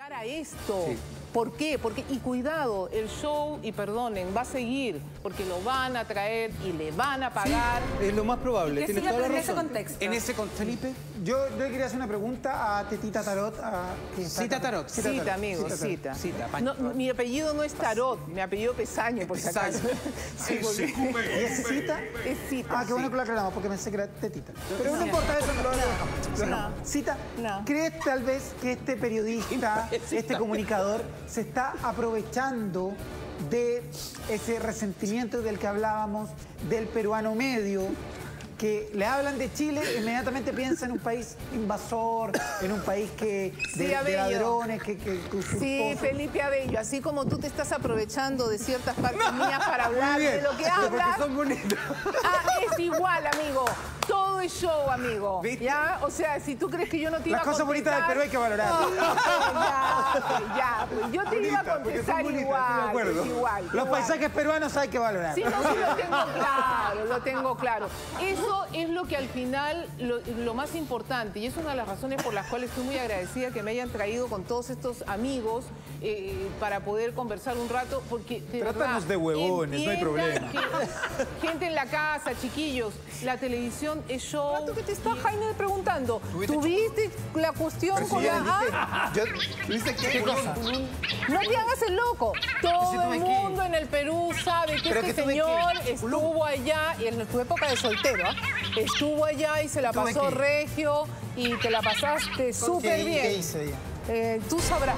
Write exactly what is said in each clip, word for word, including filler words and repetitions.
A esto. Sí. ¿Por qué? Porque, y cuidado, el show, y perdonen, va a seguir, porque lo van a traer y le van a pagar. Sí, es lo más probable. ¿Qué Tienes sigue, toda la pero en ese razón. contexto? En ese con Felipe. Yo, yo le quería hacer una pregunta a Tetita Tarot. A, que está Cita acá. Tarot. Cita Cita, Tarot. amigo, Cita Tarot. cita. Cita, No, mi apellido no es Tarot, mi apellido Pesaña, por si acaso. Sí, porque- ¿Y es Cita? Es Cita. Ah, qué bueno sí. que lo aclaramos, porque pensé que era Tetita. Pero no importa eso, lo lo dejamos. Lo dejamos. Cita, No. ¿crees tal vez que este periodista, este comunicador, se está aprovechando de ese resentimiento del que hablábamos, del peruano medio, que le hablan de Chile e inmediatamente piensa en un país invasor, en un país que de, Sí, de Abello. ladrones, que, que, que usurpó Sí, su- Felipe Abello, así como tú te estás aprovechando de ciertas partes mías para hablar bien, de lo que porque hablas. son bonitos. Ah, es igual, amigo. Todo es show, amigo. ¿Viste? ¿Ya? O sea, si tú crees que yo no te iba Las a cosas bonitas del contestar- Perú hay que valorar. No, ya, ya. Pues yo te iba a Bonita, porque son contestar bonitas, igual. estoy de acuerdo. pues igual. Los igual. paisajes peruanos hay que valorar. Sí, no, sí, lo tengo claro, lo tengo claro. Eso es lo que al final, lo, lo más importante, y es una de las razones por las cuales estoy muy agradecida que me hayan traído con todos estos amigos eh, para poder conversar un rato, porque de Trátanos verdad, de huevones, no hay entiendan problema. que gente en la casa, chiquillos, la televisión es show. ¿Qué te está Jaime preguntando? ¿Tuviste la cuestión con la... Ah, ¿Viste qué cosa? no te hagas el loco. Todo si el tuve mundo en el Perú sabe que Pero este que tuve señor que- estuvo allá, y en tu época de soltero, ¿ah? Estuvo allá y se la ¿Tuve pasó qué? regio y te la pasaste súper ¿Qué- bien. ¿Qué hice ella? Eh, tú sabrás.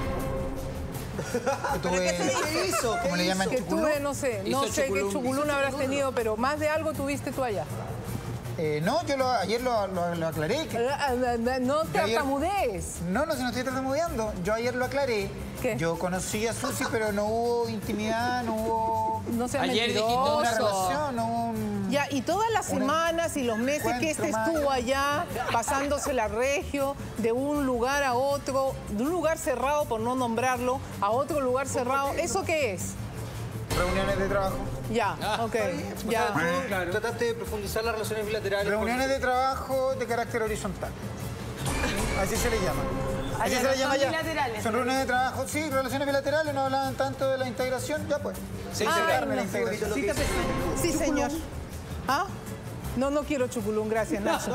¿Qué hizo? ¿Cómo le llaman? Que tuve, no sé, no Hizo sé qué chuculún. chuculún habrás tenido, pero más de algo tuviste tú allá. Eh, no, yo lo- ayer lo, lo- lo aclaré. que- No te Ayer- tartamudees. No, no, si no estoy tartamudeando. Yo ayer lo aclaré. ¿Qué? Yo conocí a Susi, pero no hubo intimidad, no hubo No seas Ayer dijiste mentiroso. una relación, no hubo un... Ya, y todas las Una- semanas y los meses que este encuentro, estuvo madre. allá, pasándose la regio, de un lugar a otro, de un lugar cerrado, por no nombrarlo, a otro lugar cerrado, ¿eso qué es? Reuniones de trabajo. Ya, ok, ya. Claro. Trataste de profundizar las relaciones bilaterales. Reuniones de trabajo de carácter horizontal. Así se le llama. Así ya se no le llama son ya. bilaterales. Son reuniones de trabajo, sí, relaciones bilaterales, no hablaban tanto de la integración, ya pues. Se integraron en la integración. Sí, señor. ¿Ah? No, no quiero chuculún, gracias, Nacho.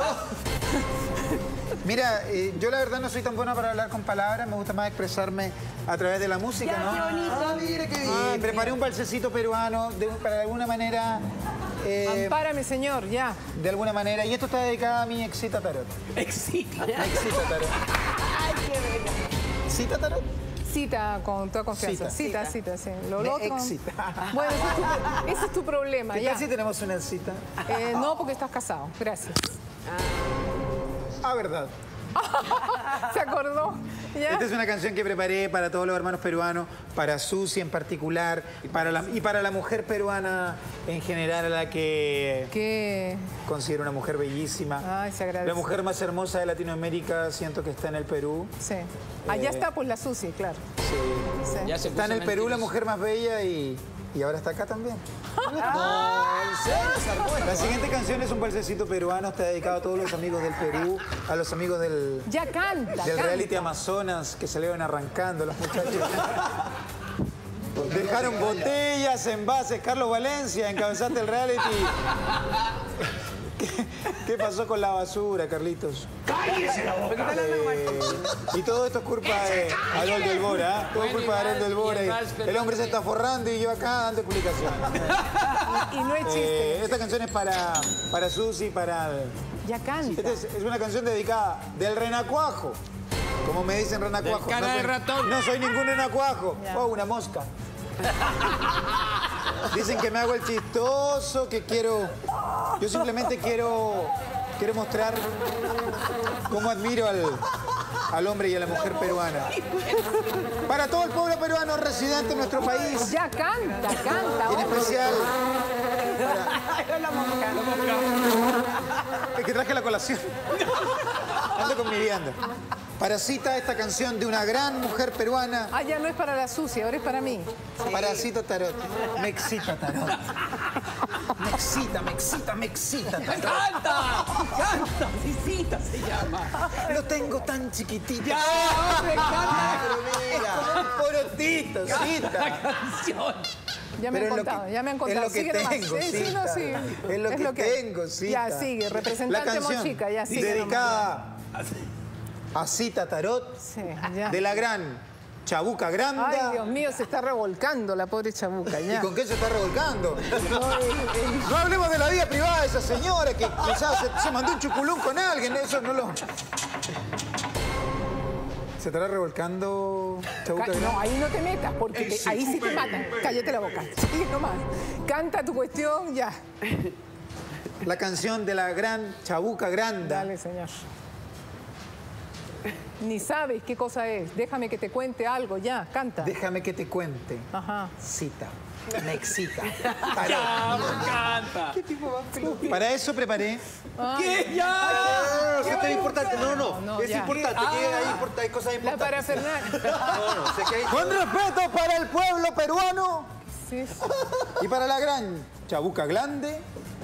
Mira, eh, yo la verdad no soy tan buena para hablar con palabras, me gusta más expresarme a través de la música, Ya, ¿no? qué bonito. Ah, mira qué bien. Preparé un balsecito peruano, de, para de alguna manera, eh, Ampárame, señor, ya. de alguna manera, y esto está dedicado a mi excita tarot. Excita. Excita tarot. Ay, qué bella. ¿Cita tarot? Cita con toda confianza. Cita. Cita, cita, sí. Lo, Me lo otro... excita. Bueno, ese es tu, ese es tu problema, ¿Qué ya. tal si tenemos una cita? Eh, no, porque estás casado. Gracias. Ah, verdad. ¿Se acordó? ¿Ya? Esta es una canción que preparé para todos los hermanos peruanos, para Susi en particular, para la, y para la mujer peruana en general, a la que ¿Qué? considero una mujer bellísima. Ay, se agradece. La mujer más hermosa de Latinoamérica, siento que está en el Perú. Sí. Allá Eh, está pues la Susi, claro. Sí. Sí. Ya se Está en puso el Perú la mentiroso. mujer más bella y, y ahora está acá también. La siguiente canción es un balsecito peruano, está dedicado a todos los amigos del Perú, a los amigos del, Ya canta, del canta. reality Amazonas que se le van arrancando los muchachos. Dejaron botellas, envases. Carlos Valencia, encabezaste el reality. ¿Qué, qué pasó con la basura, Carlitos? ¡Cállese la boca! Y todo esto es culpa de Haroldo del Bora, ¿eh? Todo es culpa de Haroldo del Bora. y El hombre se está forrando y yo acá dando explicación. Y no es chiste. Eh, esta canción es para, para Susi, para... Ya canta. Esta es, es una canción dedicada del renacuajo. Como me dicen renacuajo. Del cara no de soy, ratón. No soy ningún renacuajo. Ya. Oh, una mosca. Dicen que me hago el chistoso, que quiero... Yo simplemente quiero, quiero mostrar cómo admiro al, al hombre y a la mujer peruana. Para todo el pueblo peruano residente en nuestro país. Ya canta, canta. Y en hombre. especial... La mosca. Es que traje la colación. Ando con mi vianda. Para Cita, esta canción de una gran mujer peruana. Ah, ya no es para la Susi, ahora es para mí. Para Cita Tarot. Me excita Tarot. Me excita, me excita, me excita Tarot. ¡Canta! ¡Canta! Visita se llama. Lo tengo tan chiquitito. ¡Ya, hombre, canta! Pero mira. cita, cita. La canción. Ya me Pero han es lo contado, que- ya me han es contado. lo que Sigue nomás. tengo, Sí, sí, cita. no, sí. Es lo que tengo, cita. Ya, sigue. La Representante canción Mochica, ya sigue. dedicada a Cita Tarot nomás. Sí, ya. de la gran Chabuca Granda. Ay, Dios mío, se está revolcando la pobre Chabuca, ¿Y ya. con qué se está revolcando? No, el- el- No hablemos de la vida privada de esa señora que quizás se, se mandó un chuculón con alguien. Eso no lo... ¿Se estará revolcando Chabuca Ca- Granda? No, ahí no te metas, porque te- ahí sí te matan. Cállate la boca. Sigue nomás. Canta tu cuestión, ya. La canción de la gran Chabuca Granda. Dale, señor. Ni sabes qué cosa es. Déjame que te cuente algo, ya. Canta. Déjame que te cuente. Ajá. Cita. Me excita. Ya, me encanta. Para eso preparé. ¿Qué? ¡Ya! No, no, es importante. No, no, No, es ya. importante. que hay, import- hay cosas La importantes. parafernalia. No, no, sé que hay... Con respeto para el pueblo peruano Sí, sí. y para la gran Chabuca Grande.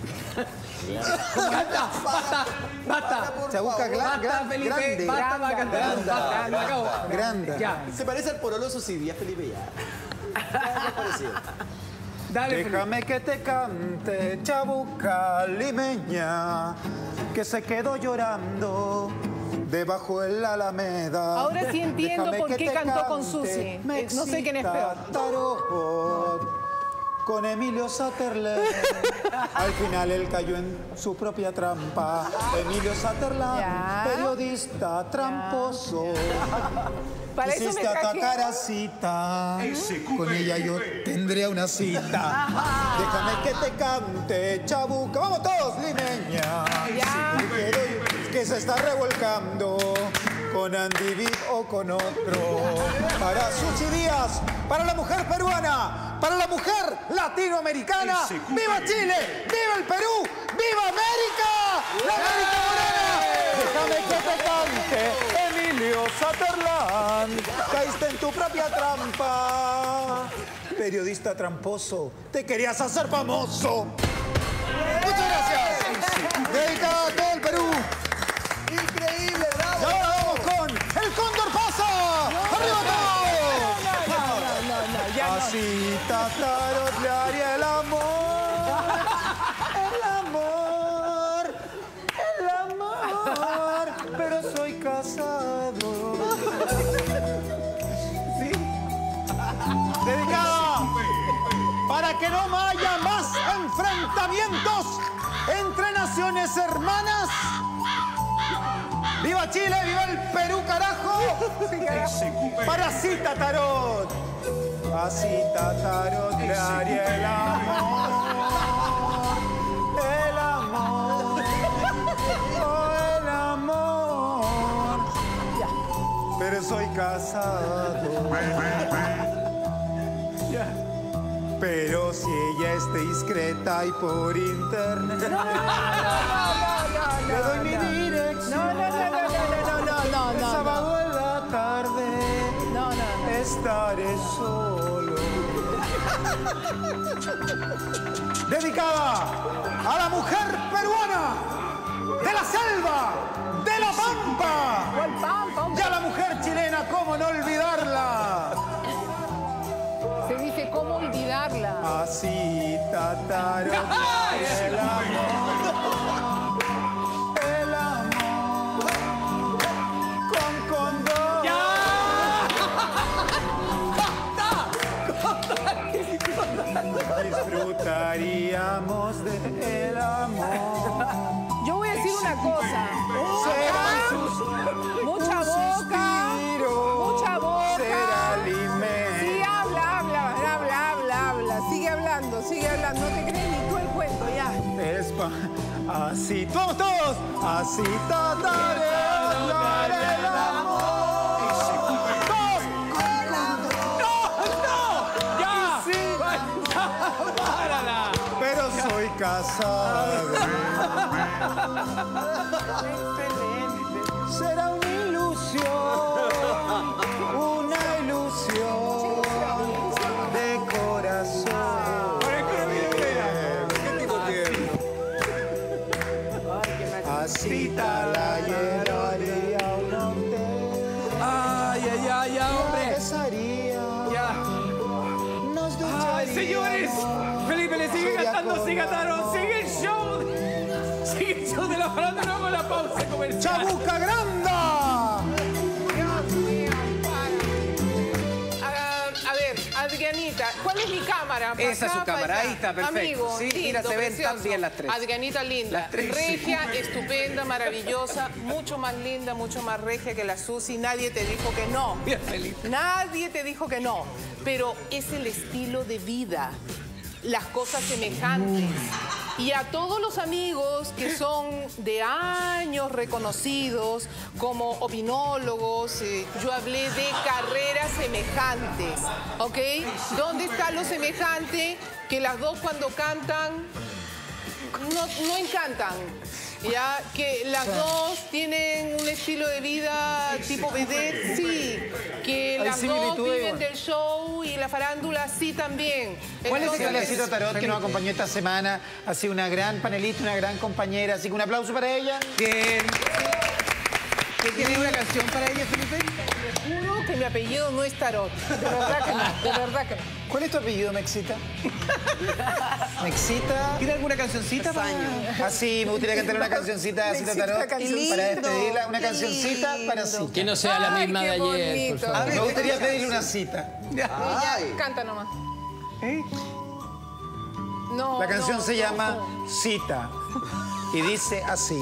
¡Basta! ¡Basta! ¡Basta! Chabuca Gla- ¡Basta, Gra- Felipe! Grande. ¡Basta, va a cantar! ¡Basta! ¡Se acabó! Grande. Ya. Se parece al Porolo Sucidia, Felipe, ya. Es parecido. Dale, Felipe. Déjame que te cante, Chabuca limeña, que se quedó llorando debajo de la alameda. Ahora sí entiendo Déjame por que qué te cantó con cante, Susi. me Eh, no sé quién es excita peor. Tarot, con Emilio Saterle. Al final él cayó en su propia trampa. Emilio Saterland, Ya. periodista tramposo. Para eso me Quisiste atacar a trajeron. Cita. Con ella yo tendré una cita. Déjame que te cante, Chabuca. Vamos todos, limeña. Ya. Si quiero ir, que se está revolcando con Andy Beat o con otro. Para Susi Díaz, para la mujer peruana, para la mujer latinoamericana. ¡Viva Chile! ¡Viva el Perú! ¡Viva América! ¡La América morena! Déjame que te cante, Emilio Saterland. Caíste en tu propia trampa. Periodista tramposo, te querías hacer famoso. Muchas gracias. Dedicada a todo el Perú. Increíble, bravo. Y ahora vamos con El Cóndor pasa. ¡Arriba todos! No, no, no, ya no. Así Tarot le haría el amor. El amor. El amor. Pero soy casado. ¿Sí? Dedicada para que no haya más enfrentamientos entre naciones hermanas. ¡Viva Chile! ¡Viva el Perú, carajo! Para Cita Tarot. A Cita Tarot le haría el amor. El amor. Oh, el amor. Pero soy casado. Pero si ella es discreta y por internet. Le doy mi dirección. No, no, no, no, no, no, no, El no, sábado en la tarde no, no, no. estaré solo. Dedicada a la mujer peruana de la selva, de la pampa. ¿Cuál pampa? Y a la mujer chilena, ¿cómo no olvidarla? Se dice cómo olvidarla. Así Tarot, el amor, el amor, con condón. Disfrutaríamos del amor. Yo voy a decir una cosa. Será Acá, mucha un boca. suspiro, Mucha boca. será alimento. Sí, habla, habla, habla, habla, habla. Sigue hablando, sigue hablando. No te crees ni tú el cuento, ya. Espa, así, vamos todos, así trataré de dar el amor. Todos, no, no, ¡Ya! sí, ¡Párala! pero soy casado. Será una ilusión, una ilusión de corazón. ¿Qué tipo tiene? Así la llevaría a un hotel. ¡Ay, ay, ay, ya, hombre! Besaría Ya. señores. Felipe le sigue cantando Cigataro. Sigue el show. Sigue el show de la farándula con la pausa comercial. ¡Chabuca Granda! Dios mío, para. Ah, a ver, Adrianita, ¿cuál es mi cámara? Pa' Esa es acá, su pa' cámara, allá. ahí está, perfecto. Amigo, Sí, lindo, mira, se ven precioso. tan bien las tres. Adrianita linda, Las tres. regia, estupenda, maravillosa, mucho más linda, mucho más regia que la Susi. Nadie te dijo que no. Mira, Felipe. Nadie te dijo que no. Pero es el estilo de vida, las cosas semejantes. Y a todos los amigos que son de años reconocidos como opinólogos, eh, yo hablé de carreras semejantes, ¿ok? ¿Dónde está lo semejante? Que las dos cuando cantan no, no encantan. Ya que las dos tienen un estilo de vida tipo vedette, sí. Que las dos viven del show y la farándula, sí también. ¿Cuál es Entonces, Carlacito Tarot que nos acompañó esta semana? Ha sido una gran panelista, una gran compañera. Así que un aplauso para ella. Bien. ¿Qué tiene una canción para ella, Felipe? Juro que mi apellido no es Tarot. De verdad que no, de verdad que no. ¿Cuál es tu apellido, Mexita? Mexita. ¿Tiene alguna cancioncita para Así, me gustaría cantar una cancioncita de Cita Tarot para despedirla. Una cancioncita para Cita. Que no sea la Ay, misma qué de ayer, por bonito. favor. Me gustaría pedirle una cita. Ya, canta nomás. No, La canción no, se no. llama Cita. Y dice así.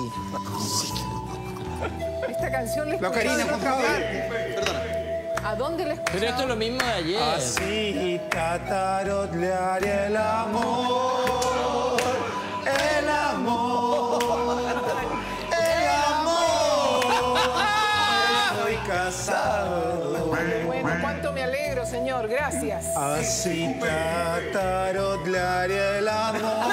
Esta canción la Lo escuché Karina, en por otra favor. parte. ¿A dónde la escuché? Pero esto es lo mismo de ayer. Así, Tarot, le haré el amor. El amor. El amor. Estoy casado. Bueno, cuánto me alegro, señor. Gracias. Así, Tarot, le haré el amor.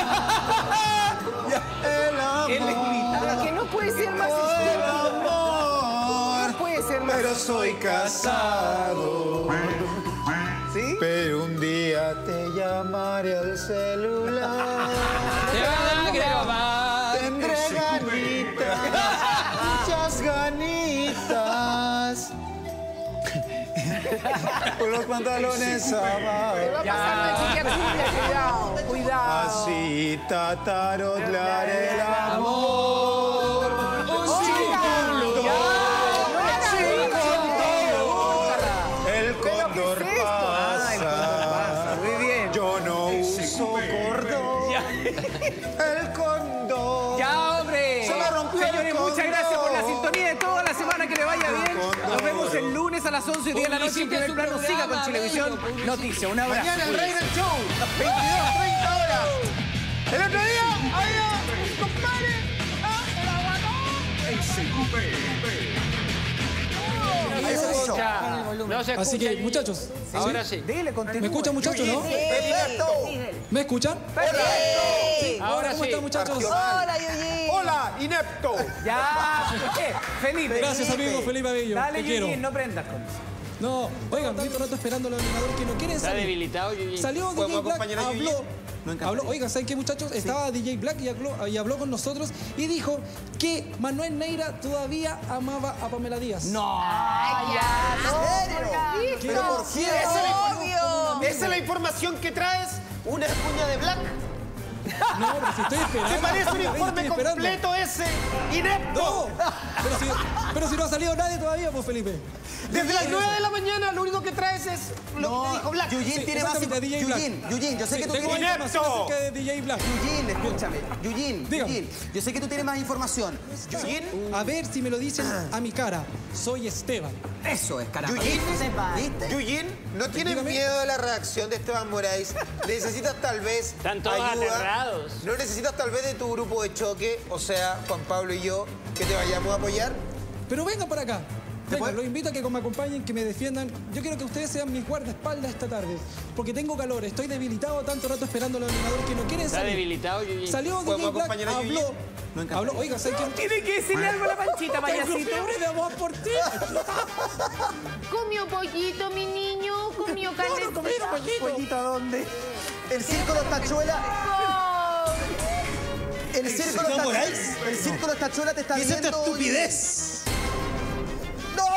El amor. Ah, que no puede ser más El estúpido. amor. No puede ser más Pero soy casado. ¿Sí? Pero un día te llamaré al celular. Te van a grabar. Tendré ganitas, muchas ganitas. Por los pantalones Me va a abajo. pasar la chica cumbia, cuidado, cuidado. Así, Tarot, le haré el amor. Un segundo. El cóndor ¿Qué es esto? pasa. Muy bien. Yo no uso cordón. El cóndor. ¡Ya, hombre! Se me rompió el Señores, cóndor. muchas gracias por la sintonía de toda la semana. Que le vaya bien. Nos vemos el lunes a las once y diez de la noche en Publicite Primer su Plano. Siga con programa, Chilevisión amigo, publicite. Noticias. Un abrazo. Mañana el rey del show. veintidós, treinta horas. El otro día había un compadre. ah, el aguacón. No se escucha. No se Así que, escucha. muchachos, Ahora sí. Dile, continúa. ¿me escuchan, muchachos, no? ¿Me escuchan? Ahora ¿Cómo sí. están, muchachos? Hola, Yuyi. Hola, inepto. Ya. Eh, Felipe. Gracias, amigo Felipe Abello. Dale, Te quiero. Yuyi, no prendas con eso. No, oigan, estoy todo el rato esperando al animador que no quieren Está salir. debilitado, Yuyi. Salió D ¿Podemos J Black, acompañar a Yuyi? habló, No encantaría. habló, oigan, ¿saben qué, muchachos? Estaba D J Black y habló, y habló con nosotros y dijo que Manuel Neira todavía amaba a Pamela Díaz. No. ¿Pero por qué? Obvio. Esa es la información que traes. Una cuña de Black. No, pero si estoy esperando. ¿Te parece un Estoy informe esperando. completo ese? ¡Inepto! No, pero si, pero si no ha salido nadie todavía, pues Felipe. Desde las nueve de la mañana lo único que traes es lo que te dijo Black. Yuyin Yuyin tiene más exactamente, D J Black. Yuyin, Yuyin, yo sé Sí, que tú tengo más tienes información acerca de D J Black. Yuyin, escúchame. Yuyin, Dígame. Yuyin, yo sé que tú tienes más información. Yuyin, A ver si me lo dicen a mi cara. Soy Esteban. Eso es, caramba. Yuyin, ¿Viste? Yuyin, ¿no tienes Dígame. miedo de la reacción de Esteban Moraes? ¿Necesitas tal vez Están todos ayuda? aterrados. ¿No necesitas tal vez de tu grupo de choque, o sea, Juan Pablo y yo, que te vayamos a apoyar? Pero vengan para acá. Vengan, puede- los invito a que me acompañen, que me defiendan. Yo quiero que ustedes sean mis guardaespaldas esta tarde. Porque tengo calor, estoy debilitado tanto rato esperando a los animadores que no quieren Está salir. debilitado, Yuyi. Salió D ¿Podemos J Black, acompañar a Yuyi? habló. No encantaría. habló. Oiga, ¿saben qué? Tiene que decirle algo a la panchita, Tengo payasito. fiebre de amor por ti. Comió pollito, mi niño, comió No, carne. no comieron pollito. ¿Pollito a dónde? El circo de los tachuelas. El circo de los tachuelas. El circo de los tachuelas te está ¿Qué es esta viendo. estupidez?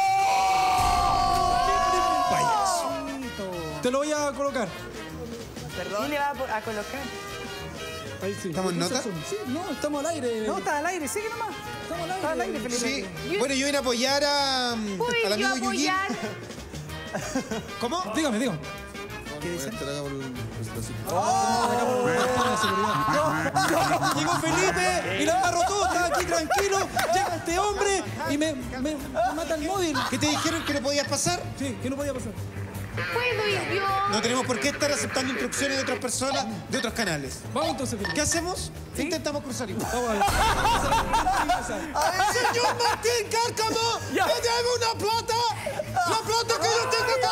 Te lo voy a colocar. ¿Y le va a, a colocar? Ahí sí. ¿Estamos en nota? Sí, no, estamos al aire. No, está al aire, sigue nomás. Estamos al aire. Está al aire, Felipe. Sí. Bueno, yo vine a apoyar a, al ¿Puedo ir yo a amigo Yuyin. apoyar? ¿Cómo? Dígame, dígame. ¿Qué dicen? Llegó Felipe y la embarró todo, estaba aquí tranquilo. Llega este hombre y me, me, me mata el móvil. ¿Qué te dijeron que no podías pasar? Sí, que no podía pasar. ¿Puedo ir yo? No tenemos por qué estar aceptando instrucciones de otras personas, de otros canales. Vamos entonces, Felipe. ¿Qué hacemos? Intentamos cruzar igual. Vamos a ver. ¡Señor Martín Cárcamo! ¡Me debe una plata! ¡La plata que yo tengo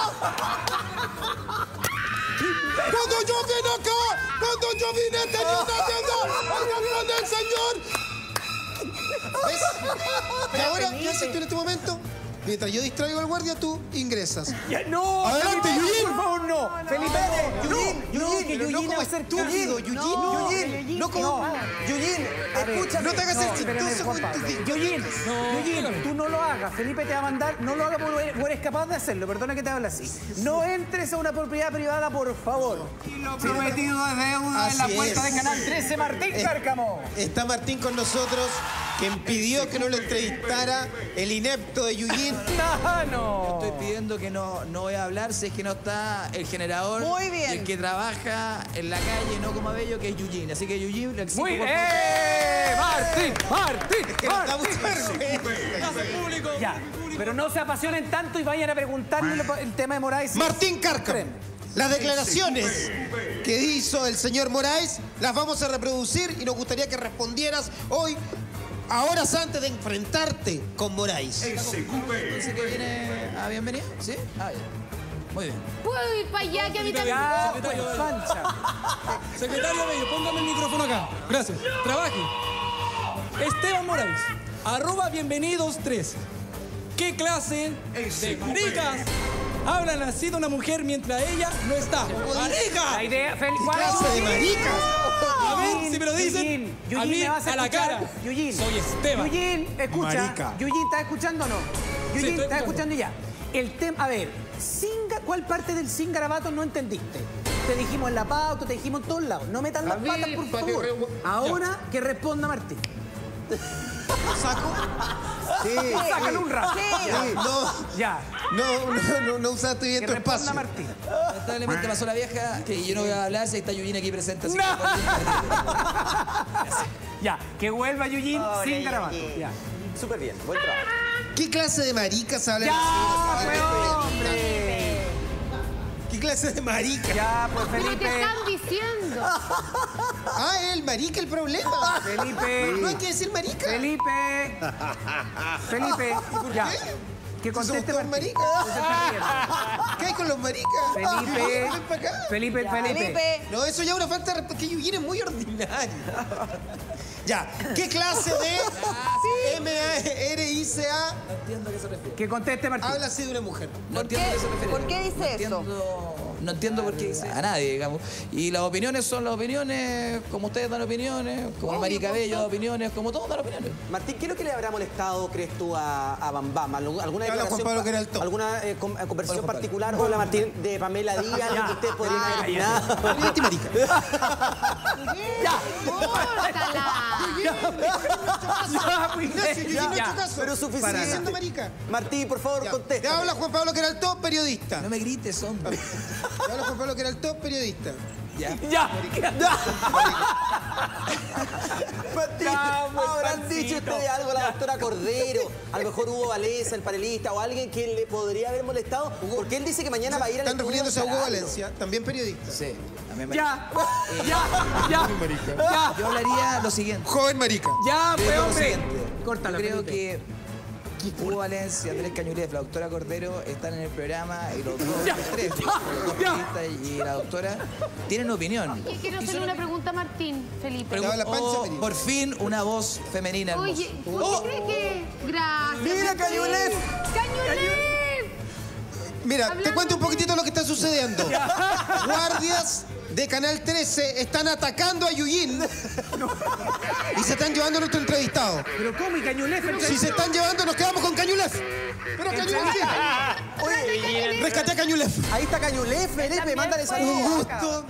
acá! Cuando yo vine acá, cuando yo vine tenía una deuda con el señor. ¿Ves? ¿Y ahora qué haces tú en este momento? Mientras yo distraigo al guardia, tú ingresas. ¡No! ¡Adelante, Felipe, Yuyin! ¡Por favor, no! ¡Felipe, no! Yuyin, no, Yuyin, que no Yuyin como va a ser estúpido, túpido. Yuyin, No, Yuyin, no como... Yuyin, escúchame. No te hagas No, el espérame, chistoso Juan con tu Pablo. TikTok. Yuyin, Yuyin, tú no lo hagas. Felipe te va a mandar, no lo hagas porque tú eres capaz de hacerlo. Perdona que te hable así. No entres a una propiedad privada, por favor. Lo prometido es deuda en la Así puerta es. de Canal trece, Martín Eh, Cárcamo. Está Martín con nosotros, que impidió que no lo entrevistara el inepto de Yuyin. No, no. Estoy pidiendo que no, no voy a hablar si es que no está el generador. Muy bien. Y el que trabaja en la calle, no como Abello, que es Yuyin. Así que Yuyin, le exijo Muy por bien. favor. ¡Eh! ¡Martín! ¡Martín! Que nos da mucha vergüenza. Público. Ya, pero no se apasionen tanto y vayan a preguntarle lo- el tema de Moraes. Martín Cárcamo. Las declaraciones que hizo el señor Moraes las vamos a reproducir y nos gustaría que respondieras hoy, a horas antes de enfrentarte con Moraes. Dice que viene a bienvenida. ¿Sí? Ah, ya. Muy bien. ¿Puedo ir para allá que a mí también? Ya, pues, Secretario Bello. Pancha. Secretario Bello, póngame el micrófono acá. Gracias. Trabaje. Esteban Moraes, arroba bienvenidos tres. ¿Qué clase de maricas hablan así de una mujer mientras ella no está? ¡Marica! La idea, Fel- ¿Qué ¿cuál es? clase de maricas? A ver si me lo dicen Yuyin, a Yuyin, mí, ¿me vas a a la escuchar? cara. Yuyin. Soy Esteban. Yuyin, escucha. Marica. Yuyin, ¿estás escuchando o no? Yuyin, estoy ¿estás escuchando. escuchando ya? El tema, a ver, sin ga- ¿cuál parte del sin garabato no entendiste? Te dijimos en la pauta, te dijimos en todos lados. No metas las A ver, patas, por para que favor. re- Ahora que responda Martín. ¿Saco? Sí. Sácalo un rato. No, Ya. no, no, no, no usaste bien Que tu responda espacio. Martín. Lamentablemente pasó la vieja, que yo no voy a hablar si está Yuyin aquí presente. Así No. que- Ya, que vuelva Yuyin Pobre sin garabato. Yuyin. Ya. Súper bien, buen trabajo. ¿Qué clase de maricas hablan Ya, así? pues, hombre. ¿Qué clase de marica? Ya, pues, ¿Pero qué Felipe. están diciendo? Ah, es el marica el problema. Felipe. No hay que decir marica. Felipe. Felipe. Ya. Que ¿Somos conteste todos Martín. maricas? ¿Qué hay con los maricas? Felipe. Ven para acá. Felipe, Felipe. Felipe. No, eso ya es una falta de respeto, que Yuyin es muy ordinario. Ya, ¿qué clase de M A R I C A No entiendo a qué se refiere. Que conteste Martín. habla así de una mujer? No ¿Por entiendo qué? a qué se refiere. ¿Por qué dice no eso? Entiendo, no entiendo por qué dice a nadie, digamos. Y las opiniones son las opiniones, como ustedes dan opiniones, como el Marica Bello da opiniones, como todos dan opiniones. Martín, ¿qué es lo que le habrá molestado, crees tú, a, a Bam Bam? ¿Algún- ¿Alguna Habla Juan declaración, Pablo pa- Queraltó. alguna eh, con- eh, conversación Hola, Juan particular? Hola, Martín, de Pamela Díaz, lo que ustedes podrían haber opinado. Periodista y marica. ¡Córtala! Ignacio, Yuyin no ha hecho caso. Pero suficiente. Sigue siendo marica. Martín, por favor, Ya. contesta. Te habla Juan Pablo Queraltó, periodista. No me grites, hombre. Te habla Juan Pablo Queraltó, periodista. Ya. Ya. Martín, Ya, pues, habrán Pancito. dicho ustedes algo a la doctora Cordero, a lo mejor Hugo Valencia, el panelista, o alguien que le podría haber molestado, porque él dice que mañana va a ir al Están estudio refiriéndose a Hugo encararlo. Valencia, también periodista. Sí. A mí me- Ya. Ya. Ya. Ya. Yo hablaría lo siguiente. Joven marica. Ya, Yo pues, digo lo hombre. siguiente. Córtala, Yo creo Felipe. que Hugo Valencia, Andrés Cañulef, la doctora Cordero están en el programa y los dos, Ya, los tres, ya, los dos ya. periodistas y la doctora tienen opinión. Oye, quiero Y hacerle son- una pregunta a Martín, Felipe. Pregun- la pancha, oh, Miri. por fin una voz femenina hermosa. Oye, ¿usted Oh, cree que...? Gracias. Mira, Cañulef. ¡Cañulef! Mira, te Hablando cuento un de- poquitito lo que está sucediendo. Guardias de Canal trece están atacando a Yuyin y se están llevando a nuestro entrevistado. Pero ¿cómo? ¿Y Cañulef? el Si se están llevando, nos quedamos con Cañulef. Pero Cañulef, Oye, rescaté a Cañulef. ahí está Cañulef, Felipe, mándale Un saludos. gusto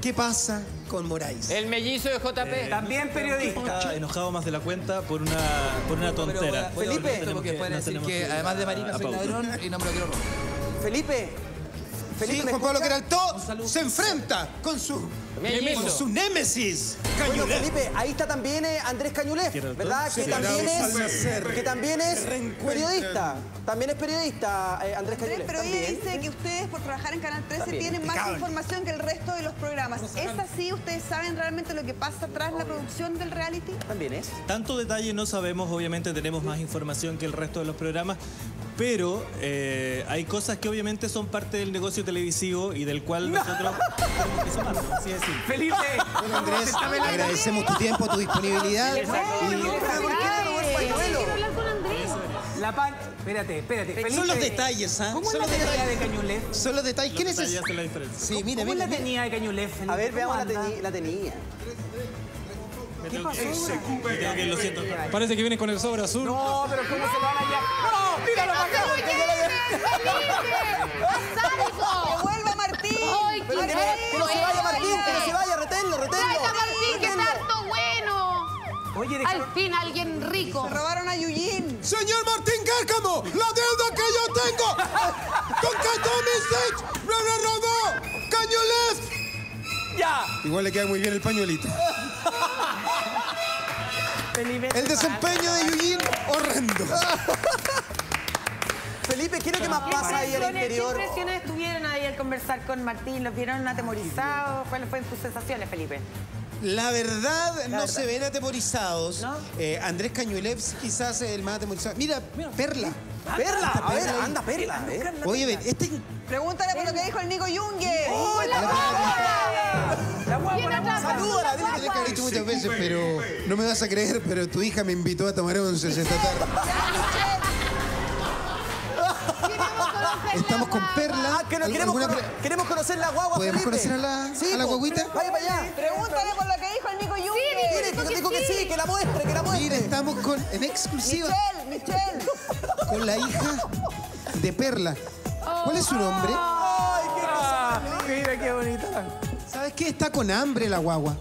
¿Qué pasa con Moraes? El mellizo de J P. Eh, También periodista. Está enojado más de la cuenta por una, por una tontera. Pero, Felipe, Esto porque pueden decir que además de marica soy ladrón y no me lo quiero robar. Felipe. Felipe, Sí, ¿me Juan Pablo escucha? Queraltó se enfrenta con su, Mellizo. con su némesis, Bueno, Cañulet. Felipe, ahí está también eh, Andrés Cañulet, ¿verdad? Que Sí, también, Raúl es, Almacer. que también es Reencuentran. periodista. También es periodista, eh, Andrés Andrés, Cañulet. pero ella también. dice que ustedes por trabajar en Canal trece También. tienen más Impecable. información que el resto de los programas. ¿Es así? ¿Ustedes saben realmente lo que pasa tras la producción del reality? También es. Tanto detalle no sabemos, obviamente tenemos más información que el resto de los programas, pero eh, hay cosas que obviamente son parte del negocio televisivo y del cual nosotros tenemos que sumarnos, así es decir. Felipe. Bueno, Andrés, agradecemos tu tiempo, tu disponibilidad. Ay, Y- ¿por qué le pañuelo? Quiero hablar con Andrés. La pan... Espérate, espérate. Felipe, Son los detalles, ¿ah? ¿Cómo es Son la los tenía de detalles. Cañulet? Son los detalles. ¿Quién Los es detalles ese? hacen la diferencia. Sí, mire, ¿Cómo es mire. la tenía de Cañulet, Felipe? A ver, ¿Cómo veamos la, anda? teni- la tenía. Me tengo que- me tengo que ir, lo siento. Parece que viene con el sobre azul. No, pero ¿cómo se van allá? ¡No! ¡Míralo para acá! ¡Que vuelva Martín! Ay, Pero que, no, que no se vaya Martín, que no se vaya, reténlo, reténlo. ¡Traiga a Martín, que Reténlo. está harto bueno! Oye, Al déjalo... fin alguien rico. Se robaron a Yujin. Señor Martín Cárcamo, la deuda que yo tengo con Catomisic me la robó Cañulet. ¡Ya! Igual le queda muy bien el pañuelito. Felipe. El desempeño de Yujin, horrendo. Felipe, ¿qué es lo que más pasa ahí al interior? ¿Qué impresiones tuvieron ahí al conversar con Martín? ¿Los vieron atemorizados? ¿Cuáles fueron tus sensaciones, Felipe? La verdad, no verdad. se ven atemorizados. ¿No? Eh, Andrés Cañulet quizás es el más atemorizado. Mira, Perla. Perla, a ver, Perla. anda Perla, a ver. Oye, ven, este... Pregúntale por lo que dijo el Nico Junge. La guagua, la guagua. Salúdala, dile que Te lo he dicho muchas veces, pero no me vas a creer, pero tu hija me invitó a tomar once esta tarde. Estamos con Perla. Ah, que no ¿Al- queremos, alguna cono- pre- queremos conocer la guagua, ¿Podemos Felipe. conocer a la- Sí, a la po. guaguita? Vaya para allá. Pregúntale por lo que dijo el Nico Junge. Dile, que dijo que sí, que la muestre, que la Mira, muestre. estamos con, en exclusiva Michelle, Michelle. con la hija de Perla. ¿Cuál es su nombre? Ay, qué cosa. Ah, mira qué bonita. ¿Sabes qué? Está con hambre la guagua.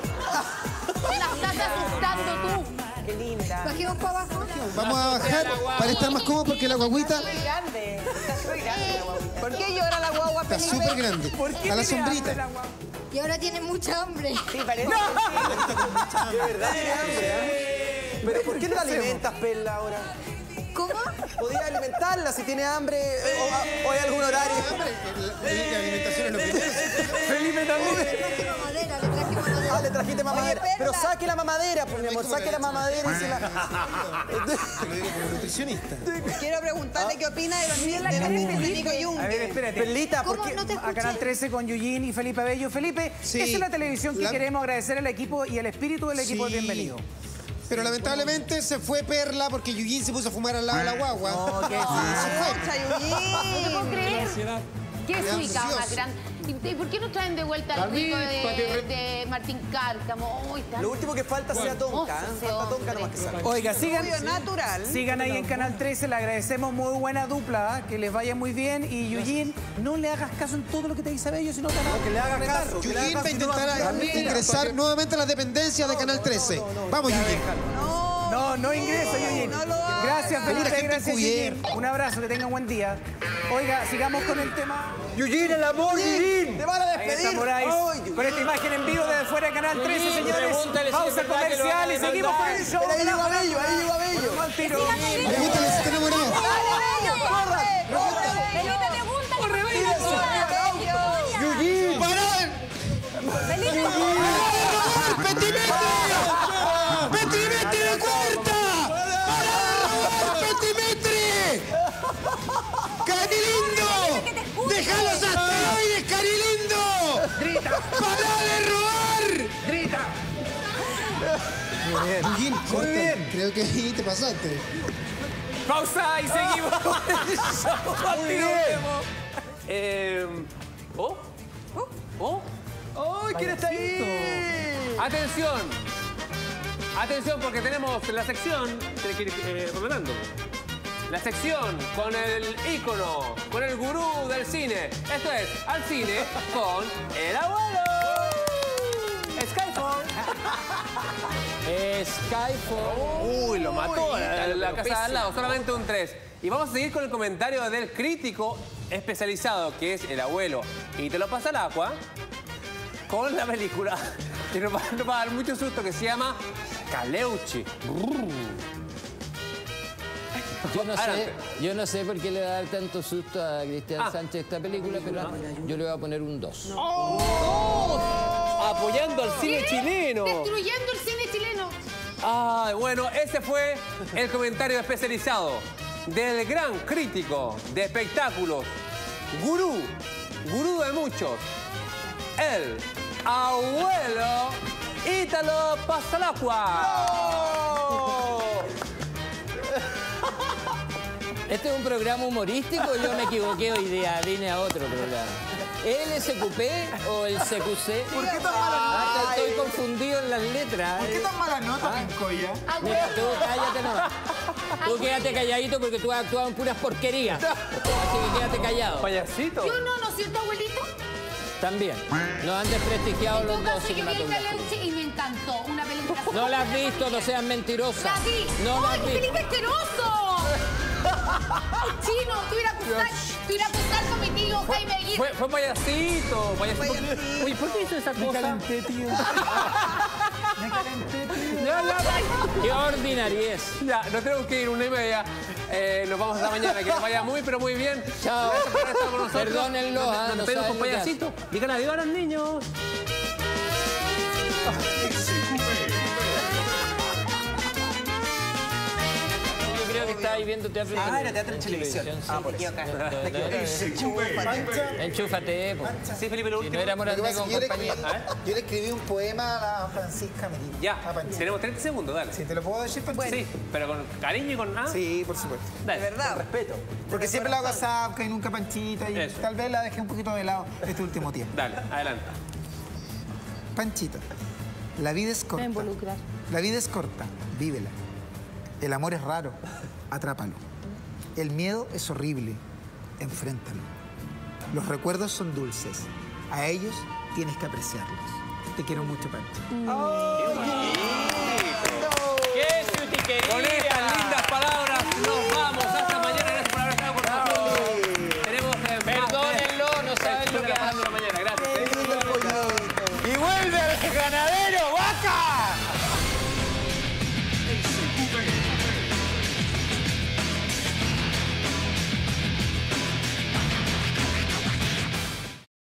La estás asustando tú. Qué linda. Bajemos para abajo. Vamos a bajar para estar más cómodos porque la guaguita Muy grande. Está muy grande la guaguita. ¿Por qué llora la guagua, está Felipe? súper grande. ¿Por qué A la tiene hambre sombrita. la guagua? Y ahora tiene mucha hambre. Sí, parece. De verdad, tiene hambre, ¿eh? Pero ¿por qué no la alimentas, Perla, ahora? ¿Cómo? ¿Podías alimentarla si tiene hambre o, o hay algún horario? La alimentación es lo primero. Felipe también. Mamadera, le traje mamadera. Ah, le trajiste mamadera. Oye, Perla. Pero saque la mamadera, pues, mi amor, saque la mamadera y se la... Te lo digo como nutricionista. Quiero preguntarle qué opina de los de los cara de de Nico A ver, Junge. espérate. Perlita, ¿por ¿Cómo qué? no te A Canal escuché? trece con Yujin y Felipe Abello. Felipe, Sí. esa es la televisión que La- queremos agradecer al equipo y al espíritu del equipo de Sí. Bienvenido. Pero lamentablemente se fue Perla porque Yujin se puso a fumar al lado de la guagua. No, ¿qué? Y se fue. Concha, No te puedo Yujin. creer. ¿Qué es Qué su hija más ansioso. grande? ¿Y por qué no traen de vuelta al rico de, de Martín Cárcamo? Uy, tan Lo último que falta sea Tonka, ¿eh? hermoso ese Falta Tonka nomás hombre. que salga. Oiga, sigan, Rubio natural. sigan ahí en Canal trece, le agradecemos muy buena dupla, ¿ah? Que les vaya muy bien. Y Yujin, no le hagas caso en todo lo que te dice Abello, sino que Que le haga caso. que le haga Yujin va a caso y no intentar va a- ingresar nuevamente a las dependencias de Canal trece. Vamos, Yujin. No. No, no ingresa, Yujin. No lo hagas. Gracias, Pura Felipe, gente gracias, cuyera. Yujin. Un abrazo, que tengan buen día. Oiga, sigamos con el tema. Yujin, el amor, Yujin. Te van a Ahí despedir. está Moraes, Ay, Yujin. con esta imagen en vivo desde fuera de Canal trece, Yujin, señores. pregúntale si es Pausa verdad que lo comercial van y a seguimos con el demandar. show. Pero ahí llegó Abello, ahí llegó Abello. Vamos al tiro. Pregúntale si está enamorado. Felipe, pregúntale. Yujin. ¡Petimetri de cuarta! ¡Para! ¡Petimetri! ¡Cani lindo! ¡Deja los asteroides, Cani lindo! ¡Para de robar! Grita. Yujin, corta. Creo que ahí te pasaste. Pausa y seguimos con el show. Al tiro volvemos. Eh, ¿Oh? ¿Oh? ¡Ay, quién está ahí! Atención. Atención porque tenemos la sección, tiene que ir eh, recordando. La sección con el ícono, con el gurú del cine. Esto es Al Cine con el abuelo. Skyfall. Skyfall. Uy, lo mató Uy, la, la casa de al lado, pésimo. solamente un tres. Y vamos a seguir con el comentario del crítico especializado, que es el abuelo. Y te lo pasa al agua con la película que nos va, nos va a dar mucho susto, que se llama Caleuche. Yo no, sé, Adelante. yo no sé por qué le va a dar tanto susto a Cristian Ah. Sánchez esta película, pero yo le voy a poner un dos. Apoyando al cine chileno. Destruyendo el cine chileno. Ay, bueno, ese fue el comentario especializado del gran crítico de espectáculos, gurú, gurú de muchos, el abuelo Ítalo Pasalacqua. ¿Este es un programa humorístico o yo me equivoqué hoy día? Vine a otro programa. ¿El S Q P o el C Q C? ¿Por qué tan mala nota? Ah, estoy confundido en las letras. ¿Por qué tan mala nota, Pincoya? Mira, tú cállate nomás. Tú quédate calladito porque tú has actuado en puras porquerías. Así que quédate callado. Payasito. Yo no, ¿no es cierto, abuelito? También. Nos han desprestigiado En los todo dos caso, yo vi el cinematográficos. Caleuche y me encantó. Una película. No la has visto, no seas mentirosa. La vi. No la ¡Ay, has qué visto. película asqueroso! Chino, tú ir a acusar, tú ir a acusar con mi tío Jaime Aguirre. Fue, fue payasito, payasito. Payasito. Uy, ¿por qué hizo esa Me cosa? calenté, tío. Me calenté, tío. Ya, ya, Qué ordinariez. ya, nos tenemos que ir una y media. Eh, nos vamos hasta mañana. Que nos vaya muy, pero muy bien. Chao. Gracias por haber estado con nosotros. Perdónenlo, Nos- ah, nos no despedimos saben con lo que payasito. Digan adiós a los niños. Yo creo que estaba ahí viendo teatro en Ah, era teatro en televisión. Ah, por eso. Enchúfate, po. Sí, Felipe, lo Si no último. era Lo que Morandé pasa es con que yo, le compañía. escribí, yo le escribí un poema a la Francisca Medina. Ya, a Panchita. tenemos treinta segundos, dale. Sí, ¿te lo puedo decir, Panchita? Sí, pero con cariño y con nada. Sí, por supuesto. Dale. De verdad. Respeto. Porque siempre la hago a Zapka y nunca Panchita y Eso. tal vez la dejé un poquito de lado este último tiempo. Dale, adelante. Panchita, la vida es corta. La vida es corta, vívela. El amor es raro, atrápalo. El miedo es horrible, enfréntalo. Los recuerdos son dulces, a ellos tienes que apreciarlos. Te quiero mucho, Pancho. ¡Qué chutiquería! Con